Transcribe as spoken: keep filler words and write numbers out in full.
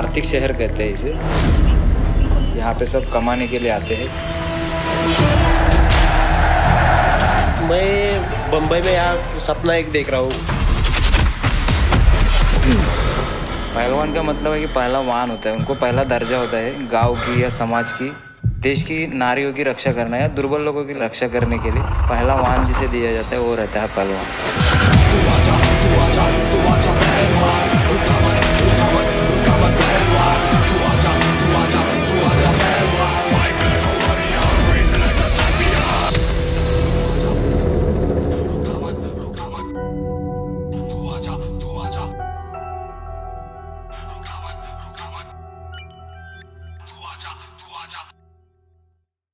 आर्थिक शहर कहते हैं इसे। यहाँ पे सब कमाने के लिए आते हैं। मैं बम्बई में यहाँ सपना एक देख रहा हूँ। पहलवान का मतलब है कि पहलवान होता है, उनको पहला दर्जा होता है गांव की या समाज की, देश की नारियों की रक्षा करना या दुर्बल लोगों की रक्षा करने के लिए पहला वाहन जिसे दिया जाता है वो रहता है पहलवान।